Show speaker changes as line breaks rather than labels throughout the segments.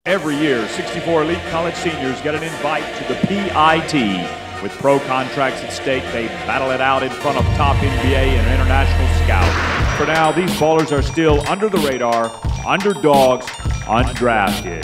Every year, 64 elite college seniors get an invite to the PIT. With pro contracts at stake, they battle it out in front of top NBA and international scouts. For now, these ballers are still under the radar, underdogs, undrafted.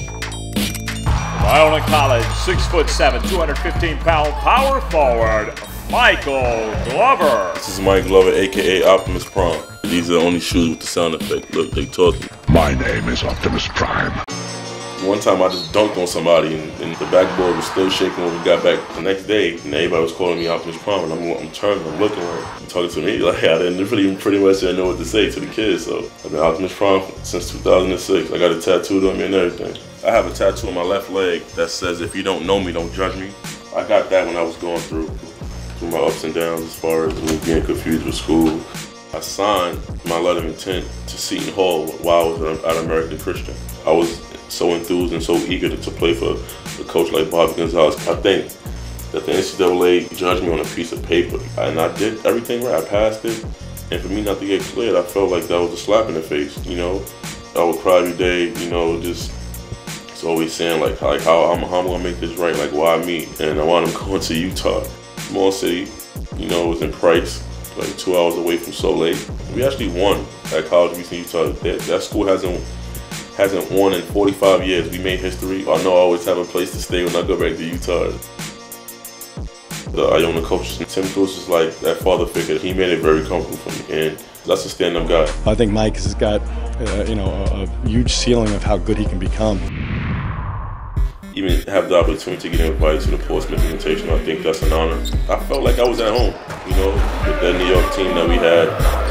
Iona College, 6'7", 215-pound power forward, Michael Glover.
This is Mike Glover, aka Optimus Prime. These are the only shoes with the sound effect. Look, they talking.
My name is Optimus Prime.
One time I just dunked on somebody and the backboard was still shaking when we got back the next day. And everybody was calling me Optimus Prime, and I'm turning, I'm looking, like, talking to me. Like, I didn't pretty much didn't know what to say to the kids. So I've been Optimus Prime since 2006. I got it tattooed on me and everything. I have a tattoo on my left leg that says, "If you don't know me, don't judge me." I got that when I was going through my ups and downs as far as me being confused with school. I signed my letter of intent to Seton Hall while I was at American Christian. I was so enthused and so eager to play for a coach like Bobby Gonzalez. I think that the NCAA judged me on a piece of paper, and I did everything right. I passed it, and for me not to get cleared, I felt like that was a slap in the face. You know, I would cry every day. You know, just always saying like how I'm gonna make this right, like why me? And I wound up going to Utah, small city. You know, it was in Price, like 2 hours away from Salt Lake. We actually won at College of Eastern Utah. That school hasn't won in 45 years. We made history. I know I always have a place to stay when I go back to Utah. The Iona coach, Tim Cruz, is like that father figure. He made it very comfortable for me, and that's a stand-up guy.
I think Mike has got, a huge ceiling of how good he can become.
Even have the opportunity to get invited to the Portsmouth Invitational, I think that's an honor. I felt like I was at home, you know, with that New York team that we had.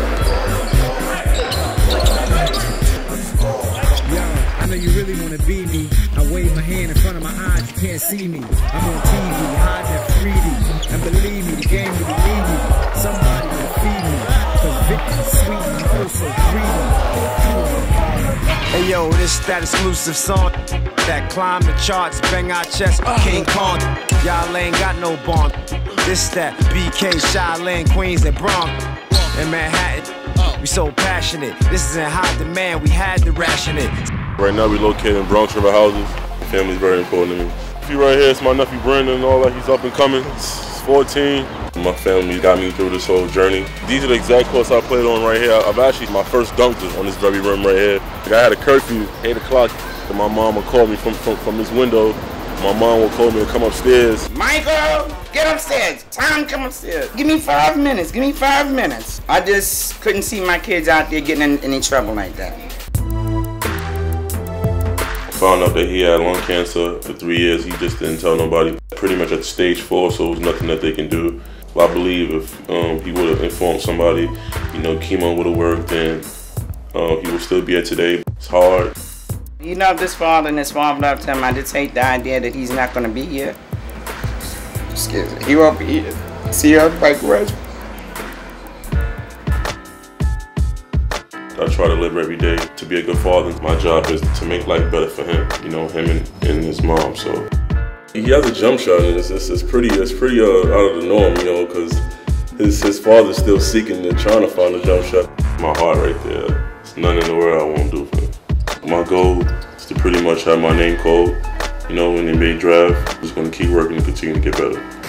I know you really want to be me. I wave my hand in front of my eyes, you can't see me. I'm on TV, hiding in 3D. And believe me, the game will believe me. Somebody will feed me. Cause victory's sweet and also freedom. Hey yo, this that exclusive song that climb the charts, bang our chest, King Kong. Y'all ain't got no bond. This that BK, Shaolin, Queens, and Bronx. In Manhattan, we so passionate. This is in high demand, we had to ration it.
Right now we located in Bronx River houses. Family's very important to me. See right here, it's my nephew Brandon and all that. He's up and coming. He's 14. My family got me through this whole journey. These are the exact courts I played on right here. I've actually, my first dunk was on this very rim right here. Like, I had a curfew, 8 o'clock, and my mom would call me from this window. My mom would call me and come upstairs.
Michael, get upstairs. Time, come upstairs. Give me 5 minutes. Give me 5 minutes. I just couldn't see my kids out there getting in any trouble like that.
Found out that he had lung cancer for 3 years. He just didn't tell nobody. Pretty much at stage 4, so it was nothing that they can do. Well, I believe if he would have informed somebody, you know, chemo would have worked, and he would still be here today. It's hard.
You know, this father and his father loved him. I just hate the idea that he's not going to be here. Excuse me. He won't be here. See you on the bike ride.
I try to live every day to be a good father. My job is to make life better for him, you know, him and his mom. So he has a jump shot, and it's pretty out of the norm, you know, because his father's still seeking and trying to find a jump shot. My heart right there. There's none in the world I won't do for him. My goal is to pretty much have my name called, you know, in the NBA draft. I'm just going to keep working and continue to get better.